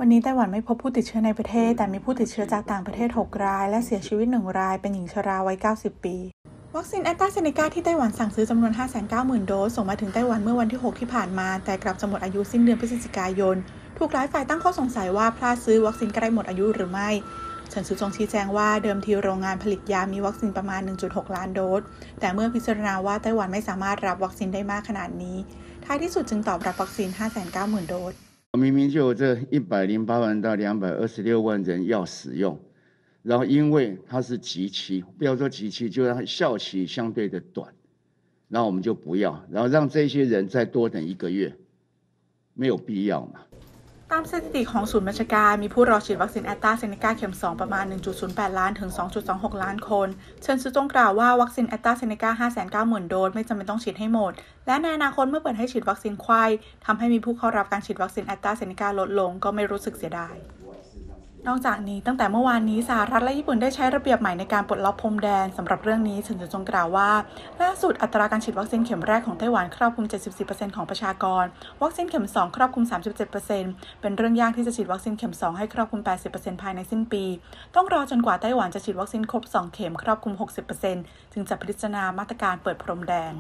วันนี้ไต้หวันไม่พบผู้ติดเชื้อในประเทศแต่มีผู้ติดเชื้อจากต่างประเทศ6รายและเสียชีวิต1รายเป็นหญิงชราวัย90ปีวัคซีนแอสตราเซเนกาที่ไต้หวันสั่งซื้อจำนวน 590,000 โดสส่งมาถึงไต้หวันเมื่อวันที่6ที่ผ่านมาแต่กลับจะหมดอายุสิ้นเดือนพฤศจิกายนถูกหลายฝ่ายตั้งข้อสงสัยว่าพลาดซื้อวัคซีนใกล้หมดอายุหรือไม่เฉินซูจงชี้แจงว่าเดิมทีโรงงานผลิตยามีวัคซีนประมาณ 1.6 ล้านโดสแต่เมื่อพิจารณาว่าไต้หวันไม่สามารถรับวัคซีนได้มากขนาดนี้ท้ายที่สุดจึงตอบรับวัคซีน 590,000 โดส明明就有这108万到226万人要使用，然后因为它是极期，不要说极期，就让它效期相对的短，然后我们就不要，然后让这些人再多等1个月，没有必要嘛。 ตามสถิติของศูนย์บัญชาการมีผู้รอฉีดวัคซีนแอสตราเซเนกาเข็ม 2 ประมาณ 1.08 ล้านถึง 2.26 ล้านคนเฉินซูจงกล่าวว่าวัคซีนแอสตราเซเนกา 590,000 โดสไม่จำเป็นต้องฉีดให้หมดและในอนาคตเมื่อเปิดให้ฉีดวัคซีนไข้ทำให้มีผู้เข้ารับการฉีดวัคซีนแอสตราเซเนกาลดลงก็ไม่รู้สึกเสียดายนอกจากนี้ตั้งแต่เมื่อวานนี้สหรัฐและญี่ปุ่นได้ใช้ระเบียบใหม่ในการปลดล็อกพรมแดนสำหรับเรื่องนี้เฉินซูจงกล่าวว่าล่าสุดอัตราการฉีดวัคซีนเข็มแรกของไต้หวันครอบคลุม 74% ของประชากรวัคซีนเข็ม 2 ครอบคลุม 37% เป็นเรื่องยากที่จะฉีดวัคซีนเข็ม 2 ให้ครอบคลุม 80% ภายในสิ้นปีต้องรอจนกว่าไต้หวันจะฉีดวัคซีนครบ 2 เข็มครอบคลุม 60% จึงจะพิจารณามาตรการเปิดพรมแดน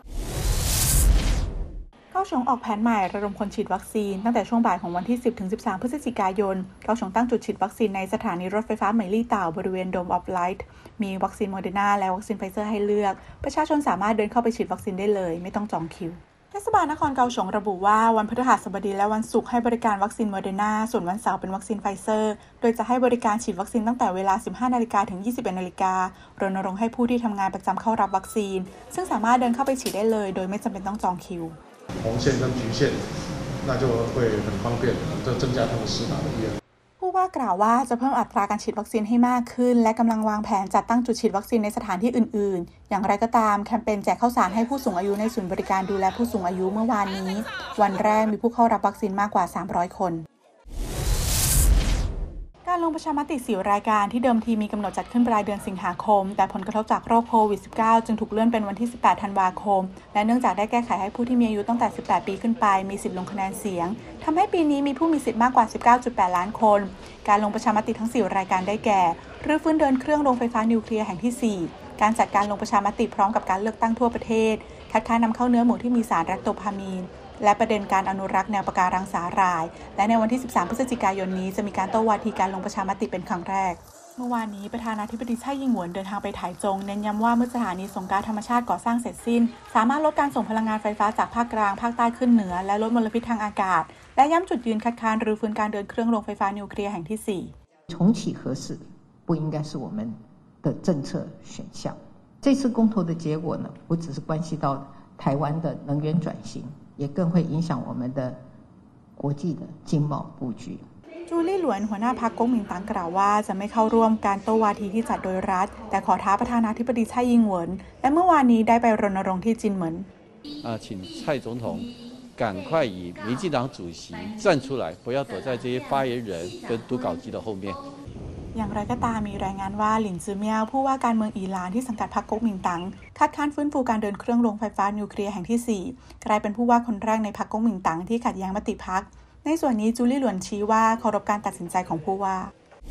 เกาฉงออกแผนใหม่ระดมคนฉีดวัคซีนตั้งแต่ช่วงบ่ายของวันที่ 10-13 พฤศจิกายนเกาฉงตั้งจุดฉีดวัคซีนในสถานีรถไฟฟ้าเหมยลี่เต่าบริเวณ Dome of Light มีวัคซีนโมเดอร์นาและวัคซีนไฟเซอร์ให้เลือกประชาชนสามารถเดินเข้าไปฉีดวัคซีนได้เลยไม่ต้องจองคิวเทศบาลนครเกาฉงระบุว่าวันพฤหัสบดีและวันศุกร์ให้บริการวัคซีนโมเดอร์นาส่วนวันเสาร์เป็นวัคซีนไฟเซอร์โดยจะให้บริการฉีดวัคซีนตั้งแต่เวลา 15 นาฬิกาถึง 21 นาฬิการณรงค์ให้ผู้ที่ทำงานประจำเข้ารับวัคซีนซึ่งสามารถเดินเข้าไปฉีดได้เลยโดยไม่จำเป็นต้องจองคิว红线跟橘线，那就会很方便，就增加他们施打的意愿。 ผู้ว่ากล่าวว่าจะเพิ่มอัตราการฉีดวัคซีนให้มากขึ้นและกำลังวางแผนจัดตั้งจุดฉีดวัคซีนในสถานที่อื่นๆอย่างไรก็ตามแคมเปญแจกข้าวสารให้ผู้สูงอายุในศูนย์บริการดูแลผู้สูงอายุเมื่อวานนี้วันแรกมีผู้เข้ารับวัคซีนมากกว่า300คนการลงประชามติ4รายการที่เดิมทีมีกำหนดจัดขึ้นปลายเดือนสิงหาคมแต่ผลกระทบจากโรคโควิด -19 จึงถูกเลื่อนเป็นวันที่18ธันวาคมและเนื่องจากได้แก้ไขให้ผู้ที่มีอายุตั้งแต่18ปีขึ้นไปมีสิทธิ์ลงคะแนนเสียงทำให้ปีนี้มีผู้มีสิทธิ์มากกว่า 19.8 ล้านคนการลงประชามติทั้ง4รายการได้แก่รื้อฟื้นเดินเครื่องโรงไฟฟ้านิวเคลียร์แห่งที่4การจัดการลงประชามติพร้อมกับการเลือกตั้งทั่วประเทศคัดค้านนำเข้าเนื้อหมูที่มีสารแรคโตพามีนและประเด็นการอนุรักษ์แนวปะการังสาหร่ายและในวันที่13พฤศจิกายนนี้จะมีการโต้วาทีการลงประชามติเป็นครั้งแรกเมื่อวานนี้ประธานาธิบดีไช่อิงหวนเดินทางไปไถจงเน้นย้ำว่าเมื่อสถานีส่งก๊าซธรรมชาติก่อสร้างเสร็จสิ้นสามารถลดการส่งพลังงานไฟฟ้าจากภาคกลางภาคใต้ขึ้นเหนือและลดมลพิษทางอากาศและย้ำจุดยืนคัดค้านรื้อฟื้นการเดินเครื่องโรงไฟฟ้านิวเคลียร์แห่งที่4 重启核四不应该是我们的政策选项这次公投的结果呢不只是关系到台湾的能源转型也更会影响我们的国际的经贸布局จูลี่หลวนหัวหน้าพรรคก๊กมินตั๋งกล่าวว่าจะไม่เข้าร่วมการโต้วาทีที่จัดโดยรัฐแต่ขอท้าประธานาธิบดีไช่อิงเหวินและเมื่อวานนี้ได้ไปรณรงค์ที่จินเหมิน请蔡总统赶快以民进党主席站出来不要躲在这些发言人跟读稿机的后面อย่างไรก็ตามมีรายงานว่าหลินจือเมียวผู้ว่าการเมืองอิหร่านที่สังกัดพรรคก๊กมินตั๋งคัดค้านฟื้นฟูการเดินเครื่องโรงไฟฟ้านิวเคลียร์แห่งที่4กลายเป็นผู้ว่าคนแรกในพรรคก๊กมินตั๋งที่ขัดแย้งมติพรรคในส่วนนี้จูลี่หลวนชี้ว่าเคารพการตัดสินใจของผู้ว่า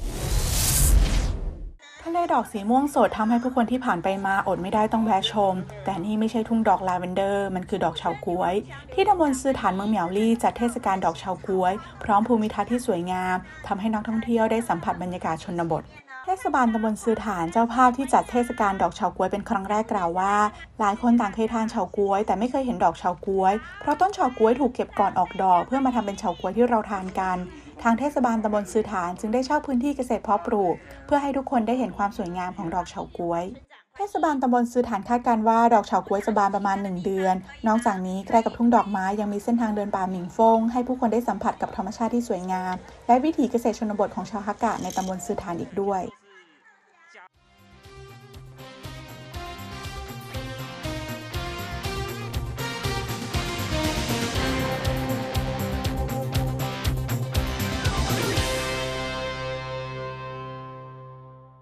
ทะเลดอกสีม่วงสดทำให้ผู้คนที่ผ่านไปมาอดไม่ได้ต้องแวะชมแต่นี่ไม่ใช่ทุ่งดอกลาเวนเดอร์มันคือดอกเฉาก๊วยที่ตำบลซือฐานเมืองเหมียวลี่จัดเทศกาลดอกเฉาก๊วยพร้อมภูมิทัศน์ที่สวยงามทำให้นักท่องเที่ยวได้สัมผัสบรรยากาศชนบทเทศบาลตำบลซือฐานเจ้าภาพที่จัดเทศกาลดอกเฉาก๊วยเป็นครั้งแรกกล่าวว่าหลายคนต่างเคยทานเฉาก๊วยแต่ไม่เคยเห็นดอกเฉาก๊วยเพราะต้นเฉาก๊วยถูกเก็บก่อนออกดอกเพื่อมาทำเป็นเฉาก๊วยที่เราทานกันทางเทศบาลตำบลซือฐานจึงได้เช่าพื้นที่เกษตรเพาะปลูกเพื่อให้ทุกคนได้เห็นความสวยงามของดอกเฉาก๊วยเทศบาลตำบลซือฐานคาดการณ์ว่าดอกเฉาก๊วยจะบานประมาณ1เดือนนอกจากนี้ใกล้กับทุ่งดอกไม้ยังมีเส้นทางเดินป่าหมิงฟงให้ผู้คนได้สัมผัสกับธรรมชาติที่สวยงามและวิถีเกษตรชนบทของชาวฮักกะในตำบลซือฐานอีกด้วย